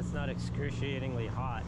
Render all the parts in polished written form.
it's not excruciatingly hot.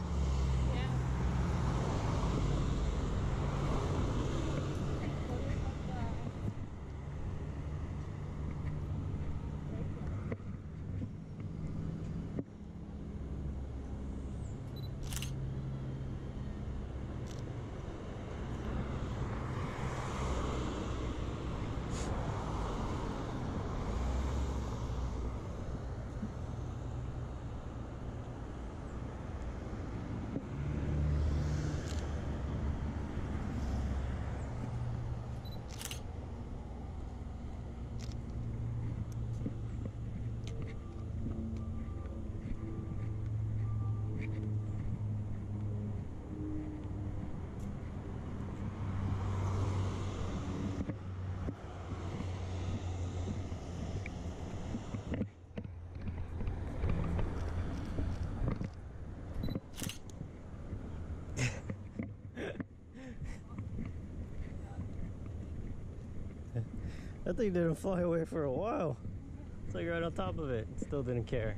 That thing didn't fly away for a while. It's like right on top of it. It still didn't care.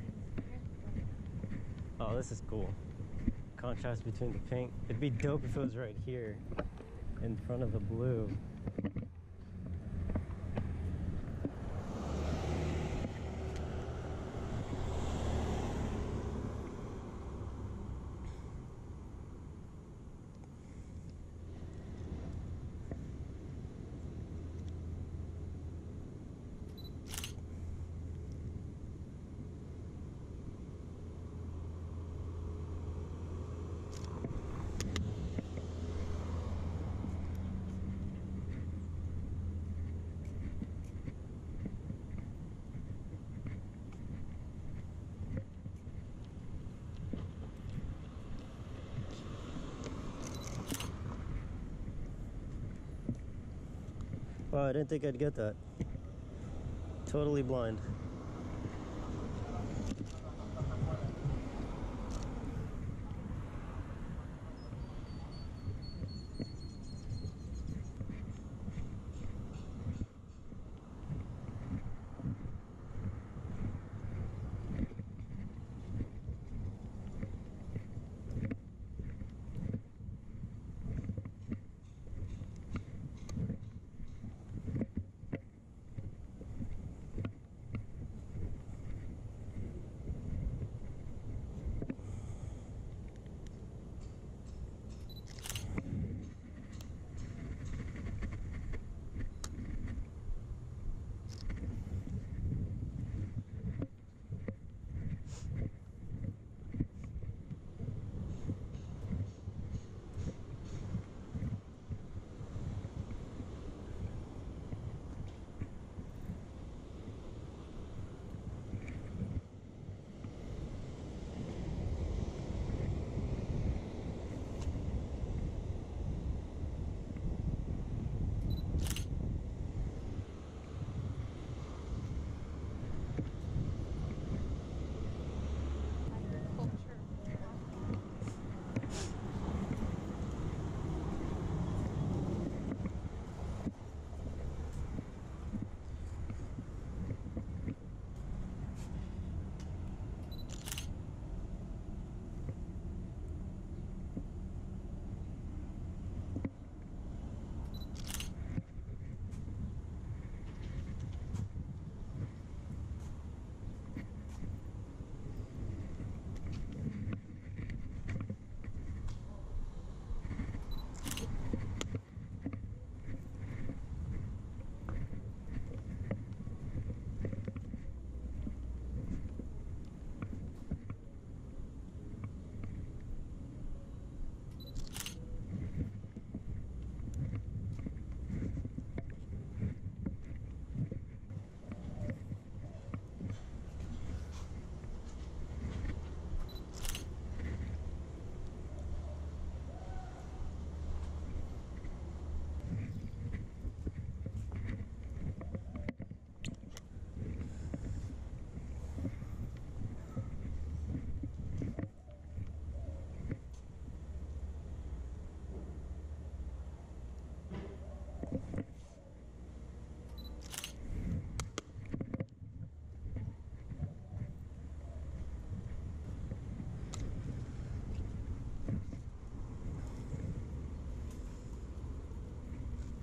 Oh, this is cool. Contrast between the pink. It'd be dope if it was right here in front of the blue. Wow, I didn't think I'd get that. Totally blind.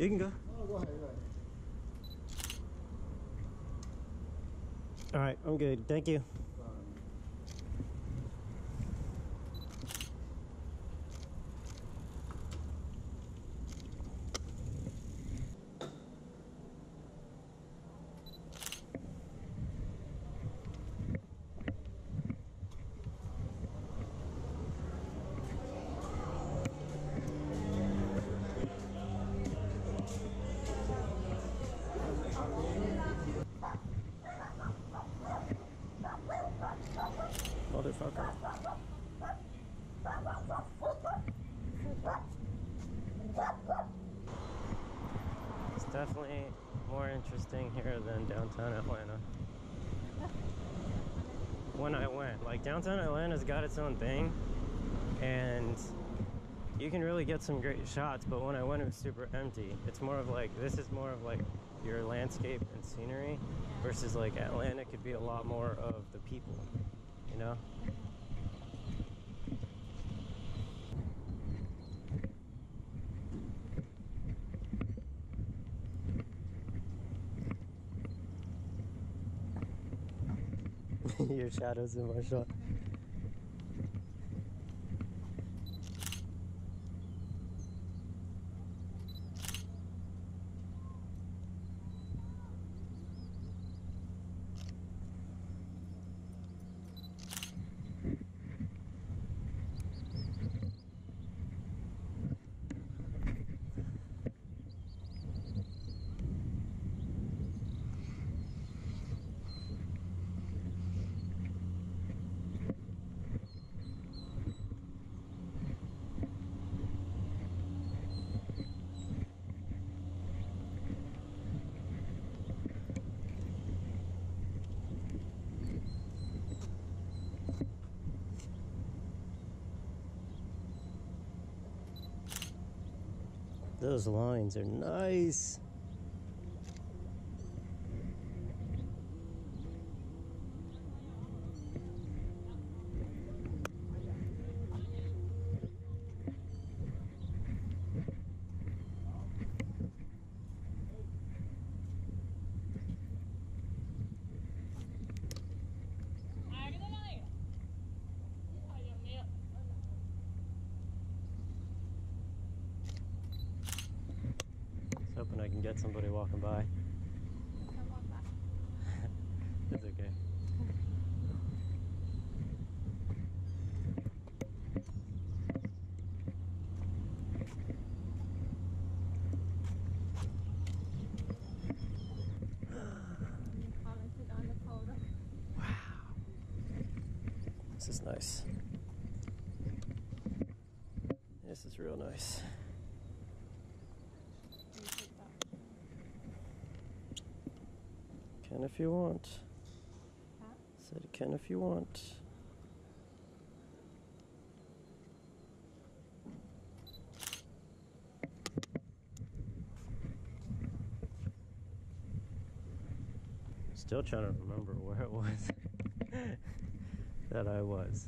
You can go. Oh, go ahead, go ahead. All right, I'm good. Thank you. Motherfucker. It's definitely more interesting here than downtown Atlanta. When I went, like, downtown Atlanta's got its own thing, and you can really get some great shots, but when I went, it was super empty. It's more of like, this is more of like your landscape and scenery, versus like Atlanta could be a lot more of the people, you know? Your shadows in my shot. Those lines are nice. Hoping I can get somebody walking by. It's okay. Wow. This is nice. This is real nice. Can if you want. Huh? Said can if you want. Still trying to remember where it was that I was.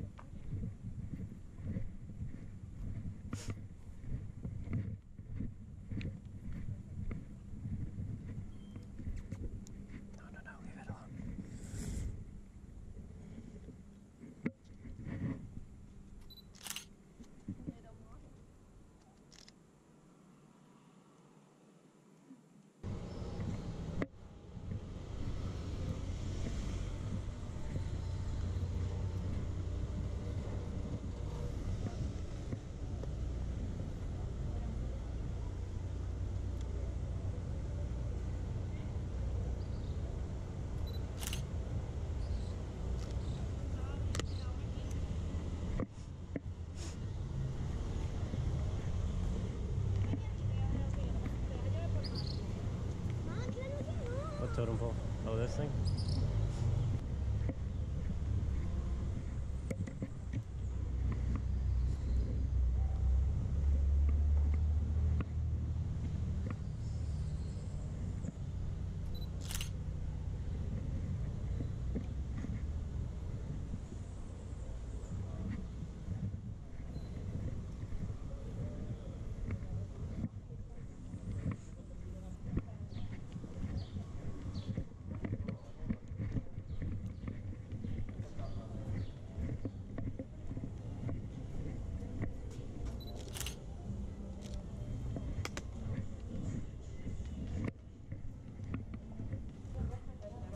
What totem pole? Oh, this thing?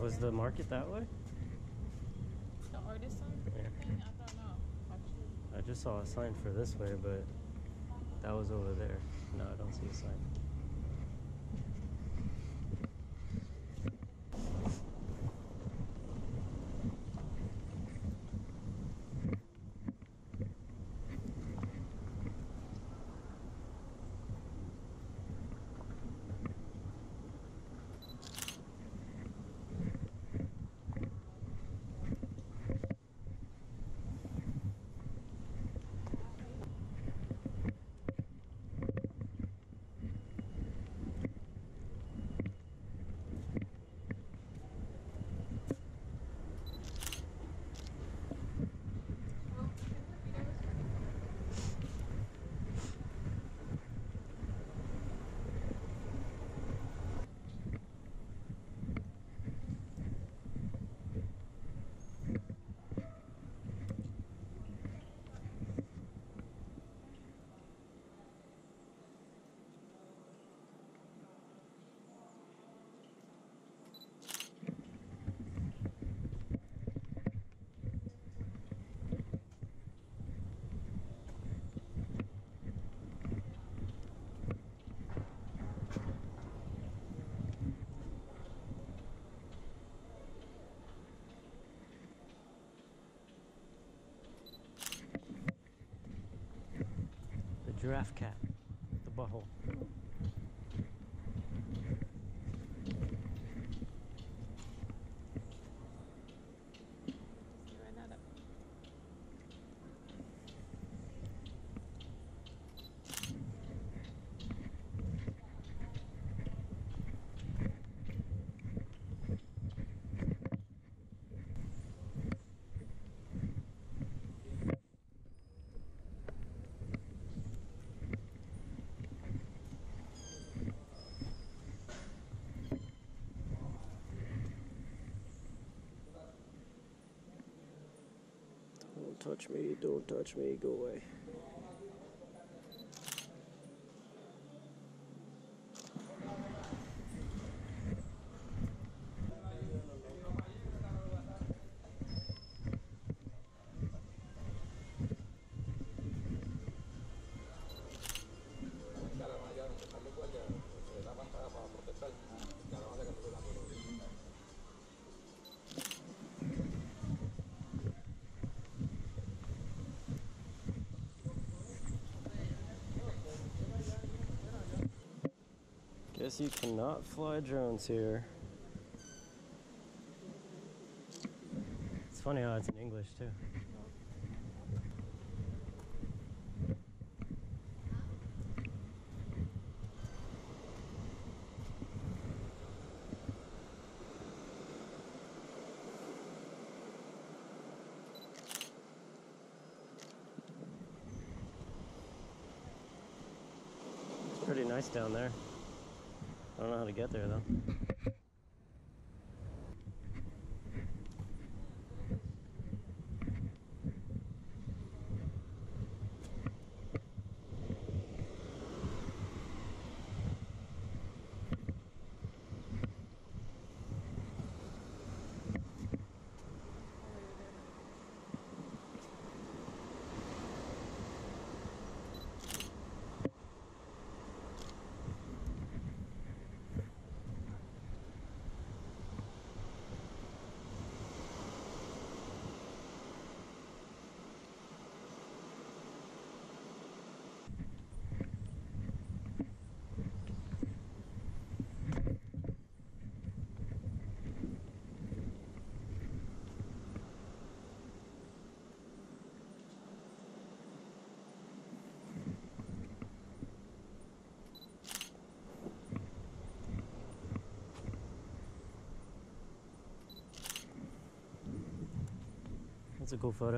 Was the market that way? The artist sign? Yeah. Thing? I don't know. Actually. I just saw a sign for this way, but that was over there. No, I don't see a sign. Giraffe cat, the butthole. Don't touch me, go away. Guess you cannot fly drones here. It's funny how it's in English too. It's pretty nice down there. I don't know how to get there though. That's a cool photo.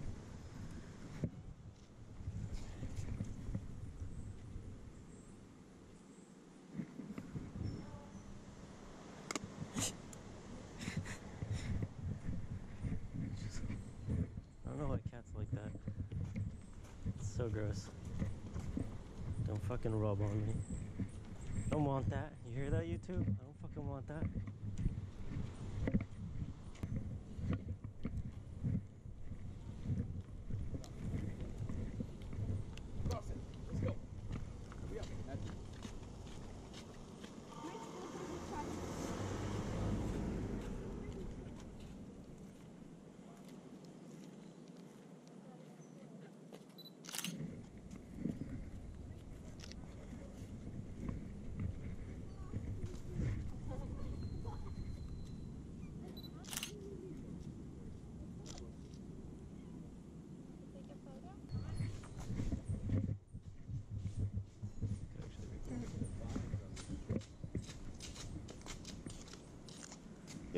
I don't know why cats like that. It's so gross. Don't fucking rub on me. Don't want that. You hear that, YouTube? I don't fucking want that.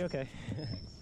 okay. Thanks.